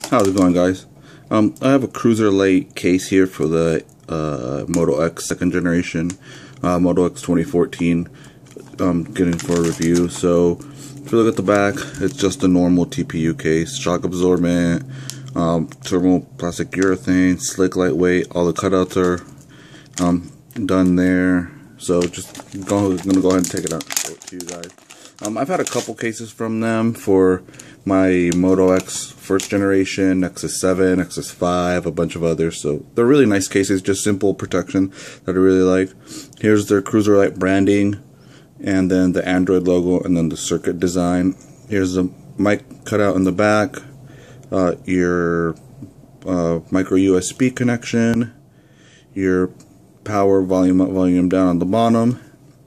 How's it going, guys? I have a Cruiserlite case here for the Moto X second generation, Moto X 2014. Getting for a review. So if you look at the back, it's just a normal TPU case, shock absorbent, thermoplastic urethane, slick, lightweight. All the cutouts are done there. So just gonna go ahead and take it out and show it to you guys. I've had a couple cases from them for my Moto X first generation, Nexus 7, Nexus 5, a bunch of others. So they're really nice cases, just simple protection that I really like. Here's their Cruiserlite branding, and then the Android logo, and then the circuit design. Here's the mic cutout in the back, your micro USB connection, your power volume up, volume down on the bottom,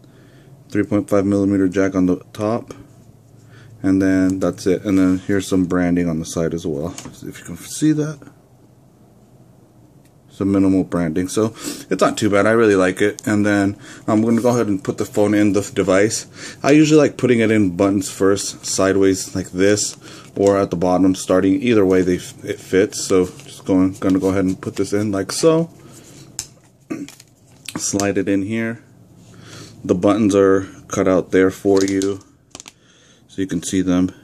3.5mm jack on the top, and then that's it. And then here's some branding on the side as well, if you can see that. Some minimal branding, so it's not too bad. I really like it. And then I'm going to go ahead and put the phone in the device. I usually like putting it in buttons first, sideways like this, or at the bottom, starting either way it fits. So just going to go ahead and put this in like so. Slide it in here. The buttons are cut out there for you, so you can see them.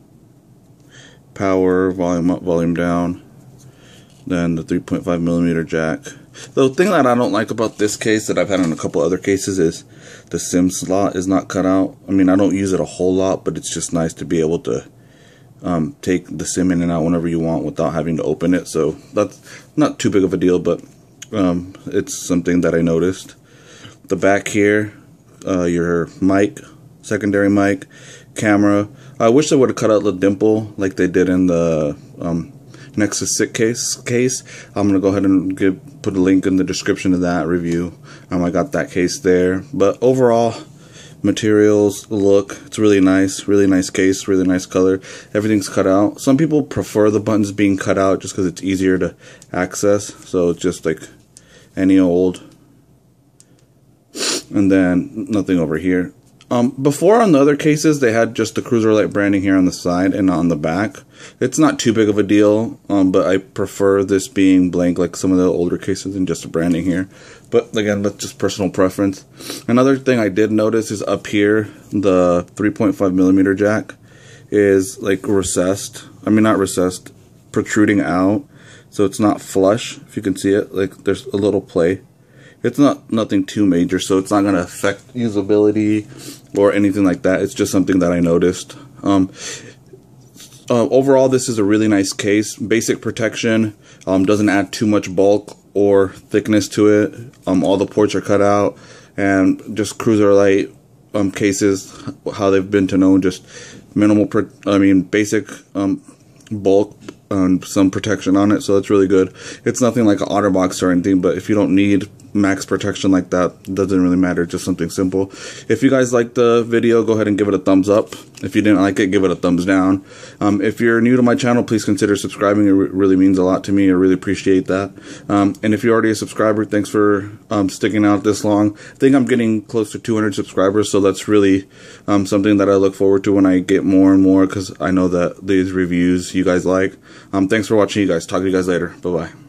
Power, volume up, volume down. Then the 3.5mm jack. The thing that I don't like about this case that I've had in a couple other cases is the SIM slot is not cut out. I mean, I don't use it a whole lot, but it's just nice to be able to take the SIM in and out whenever you want without having to open it. So that's not too big of a deal, but it's something that I noticed. The back here, your mic, secondary mic, camera. I wish they would have cut out the dimple like they did in the Nexus 6 case. I'm gonna go ahead and put a link in the description of that review. I got that case there. But overall, materials, look, it's really nice case, really nice color. Everything's cut out. Some people prefer the buttons being cut out just because it's easier to access. So it's just like any old. And then nothing over here. Before on the other cases, they had just the Cruiserlite branding here on the side and on the back. It's not too big of a deal, but I prefer this being blank like some of the older cases and just the branding here. But again, that's just personal preference. Another thing I did notice is up here, the 3.5mm jack is like recessed. I mean, not recessed, protruding out. So it's not flush, if you can see it. Like there's a little play. It's nothing too major, so it's not going to affect usability or anything like that. It's just something that I noticed. Overall, this is a really nice case. Basic protection, doesn't add too much bulk or thickness to it. All the ports are cut out, and just Cruiserlite cases, how they've been to known, just minimal, basic bulk and some protection on it, so it's really good. It's nothing like an OtterBox or anything, but if you don't need max protection like that, it doesn't really matter, just something simple. If you guys liked the video, go ahead and give it a thumbs up. If you didn't like it, give it a thumbs down. If you're new to my channel, please consider subscribing. It really means a lot to me. I really appreciate that. And if you're already a subscriber, thanks for sticking out this long. I think I'm getting close to 200 subscribers, so that's really something that I look forward to when I get more and more, because I know that these reviews you guys like. Thanks for watching, you guys. Talk to you guys later. Bye-bye.